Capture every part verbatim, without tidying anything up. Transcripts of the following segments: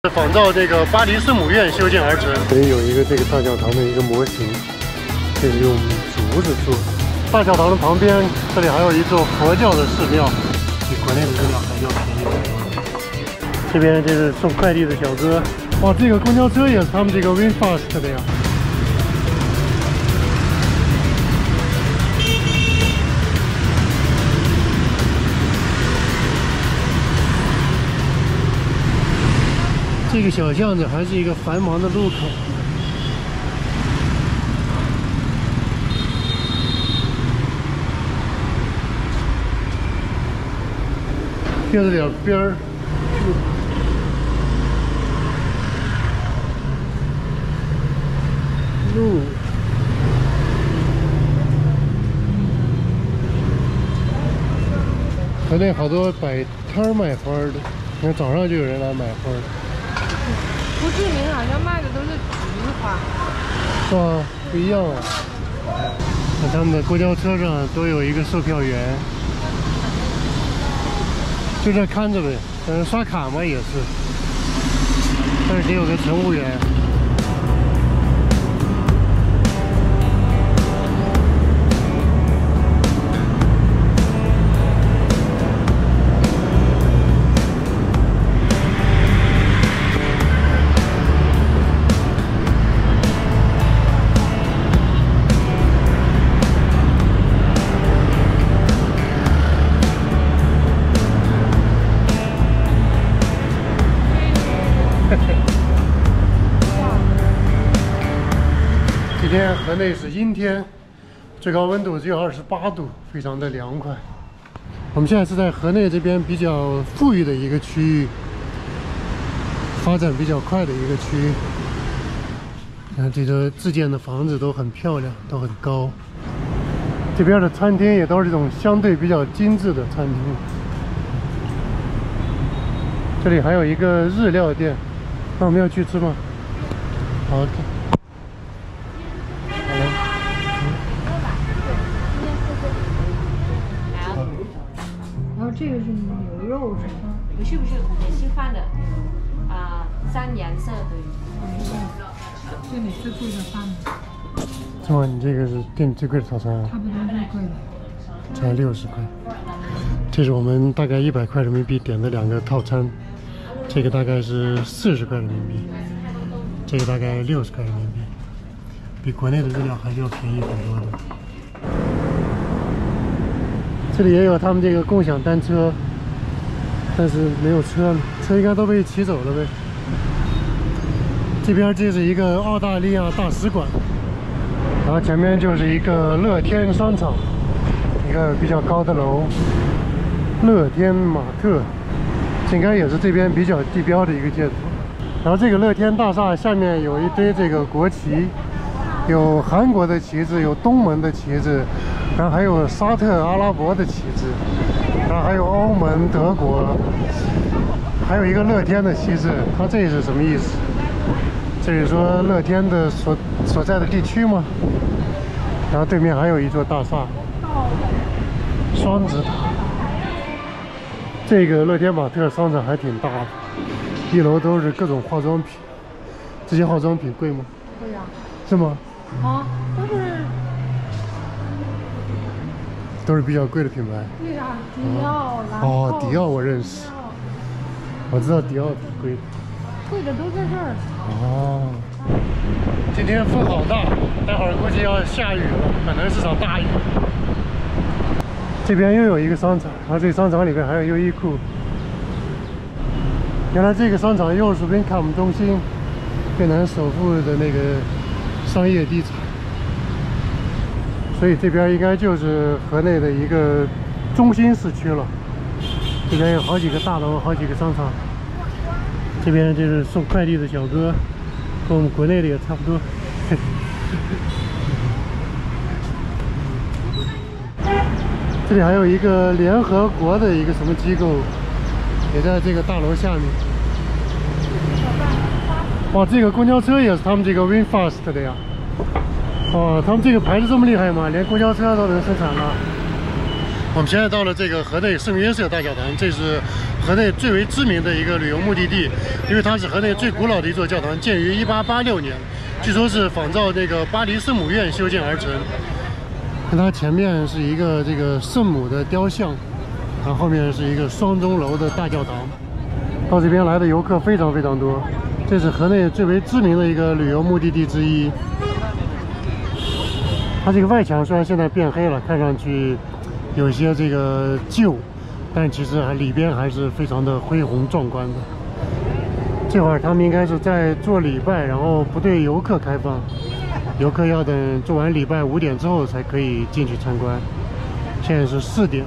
仿照这个巴黎圣母院修建而成。这里有一个这个大教堂的一个模型，这是用竹子做的。大教堂的旁边，这里还有一座佛教的寺庙，比国内的寺庙还要便宜很多。这边这是送快递的小哥，哇，这个公交车也是他们这个 VinFast 的呀。 这个小巷子还是一个繁忙的路口，这是两边儿路，河内好多摆摊儿卖花的，你看早上就有人来买花。 不记名好像卖的都是菊花， 是吧？不一样啊！那他们的公交车上都有一个售票员，就这看着呗。嗯，刷卡嘛也是，但是得有个乘务员。 今天河内是阴天，最高温度只有二十八度，非常的凉快。我们现在是在河内这边比较富裕的一个区域，发展比较快的一个区域。看这个自建的房子都很漂亮，都很高。这边的餐厅也都是这种相对比较精致的餐厅。这里还有一个日料店，那我们要去吃吗？好。 这个是牛肉是吗？ 不是不是，也是放的，啊、呃，三颜色的。 这里是贵的饭吗？ 是吗？你这个是店最贵的套餐啊？ 差不多最贵的， 才六十块。这是我们大概一百块人民币点的两个套餐，这个大概是四十块人民币，这个大概六十块人民币，比国内的日料还是要便宜很多的。 这里也有他们这个共享单车，但是没有车了，车应该都被骑走了呗。这边这是一个澳大利亚大使馆，然后前面就是一个乐天商场，一个比较高的楼，乐天玛特，这应该也是这边比较地标的一个建筑。然后这个乐天大厦下面有一堆这个国旗，有韩国的旗帜，有东盟的旗帜。 然后还有沙特阿拉伯的旗帜，然后还有欧盟、德国，还有一个乐天的旗帜。它这是什么意思？这里说乐天的所所在的地区吗？然后对面还有一座大厦，双子塔。这个乐天玛特商场还挺大的，一楼都是各种化妆品。这些化妆品贵吗？ 贵呀。 是吗？ 啊，都是。 都是比较贵的品牌。 对呀，迪奥、兰蔻。 哦，迪奥我认识，我知道迪奥挺贵的。 贵的都在这儿。 哦。今天风好大，待会儿估计要下雨了，可能是场大雨。这边又有一个商场，然后这个商场里面还有优衣库。原来这个商场又是 Vincom 中心，越南首富的那个商业地产。 所以这边应该就是河内的一个中心市区了。这边有好几个大楼，好几个商场。这边就是送快递的小哥，跟我们国内的也差不多。这里还有一个联合国的一个什么机构，也在这个大楼下面。哇，这个公交车也是他们这个 VinFast 的呀。 哦，他们这个牌子这么厉害吗？连公交车都能生产了。 我们现在到了这个河内圣约瑟大教堂，这是河内最为知名的一个旅游目的地，因为它是河内最古老的一座教堂，建于一八八六年，据说是仿照那个巴黎圣母院修建而成。看它前面是一个这个圣母的雕像，然后后面是一个双钟楼的大教堂。到这边来的游客非常非常多，这是河内最为知名的一个旅游目的地之一。它这个外墙虽然现在变黑了，看上去有些这个旧，但其实还里边还是非常的恢宏壮观的。这会儿他们应该是在做礼拜，然后不对游客开放，游客要等做完礼拜五点之后才可以进去参观。现在是四点。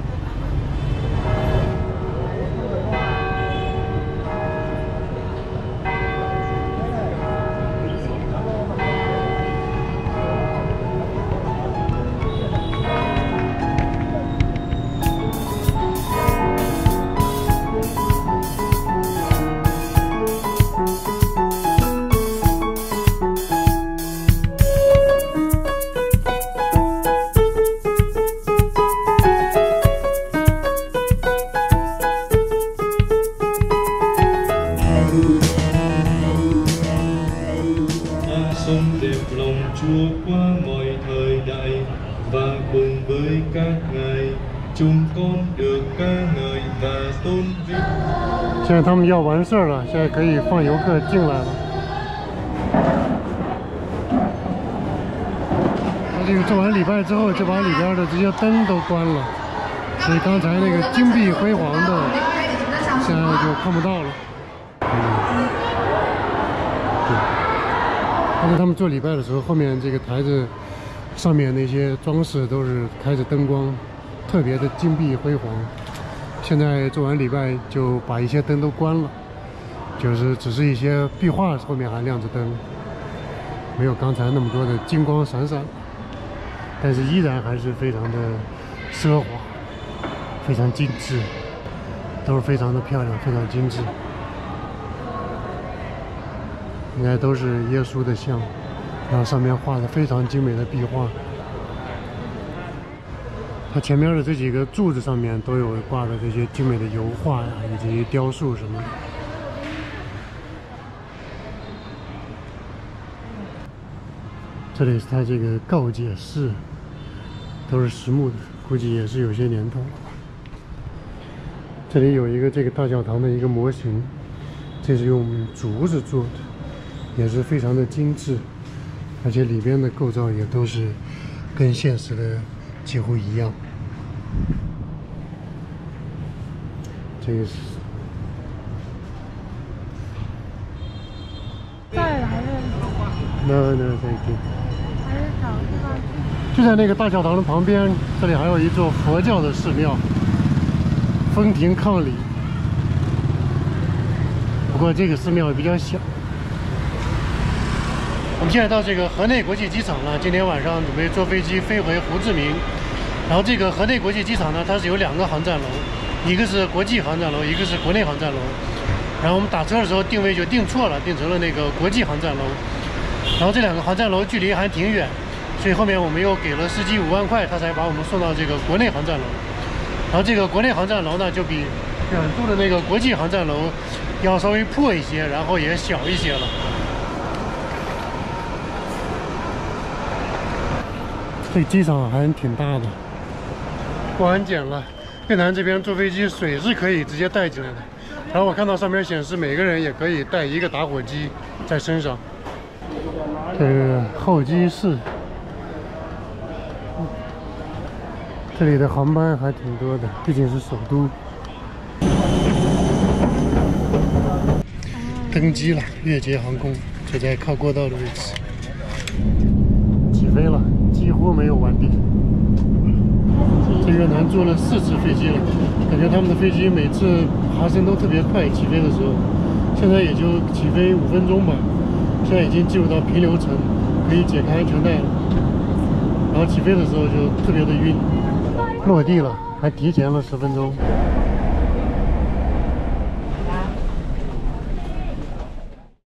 现在他们要完事儿了，现在可以放游客进来了。他这个做完礼拜之后，就把里边的这些灯都关了，所以刚才那个金碧辉煌的，现在就看不到了。嗯，对。但是他们做礼拜的时候，后面这个台子上面那些装饰都是开着灯光，特别的金碧辉煌。现在做完礼拜就把一些灯都关了，就是只是一些壁画后面还亮着灯，没有刚才那么多的金光闪闪，但是依然还是非常的奢华，非常精致，都是非常的漂亮，非常精致。应该都是耶稣的像，然后上面画的非常精美的壁画。它前面的这几个柱子上面都有挂的这些精美的油画呀，以及雕塑什么的。这里是它这个告解室，都是实木的，估计也是有些年头了吧。这里有一个这个大教堂的一个模型，这是用竹子做的，也是非常的精致，而且里边的构造也都是跟现实的几乎一样。这个是再来了， no no thank you。 还是找地方去。 就在那个大教堂的旁边，这里还有一座佛教的寺庙，风亭伉俪。不过这个寺庙也比较小。我们现在到这个河内国际机场了，今天晚上准备坐飞机飞回胡志明。然后这个河内国际机场呢，它是有两个航站楼，一个是国际航站楼，一个是国内航站楼。然后我们打车的时候定位就定错了，定成了那个国际航站楼。然后这两个航站楼距离还挺远，所以后面我们又给了司机五万块，他才把我们送到这个国内航站楼。然后这个国内航站楼呢，就比远处的那个国际航站楼要稍微破一些，然后也小一些了。这个机场还挺大的。过安检了，越南这边坐飞机水是可以直接带进来的。然后我看到上面显示每个人也可以带一个打火机在身上。这个候机室，这里的航班还挺多的，毕竟是首都。登机了，越捷航空就在靠过道的位置，起飞了，几乎没有晚点。在越南坐了四次飞机了，感觉他们的飞机每次爬升都特别快，起飞的时候，现在也就起飞五分钟吧。现在已经进入到平流层，可以解开安全带了。然后起飞的时候就特别的晕，落地了，还提前了十分钟。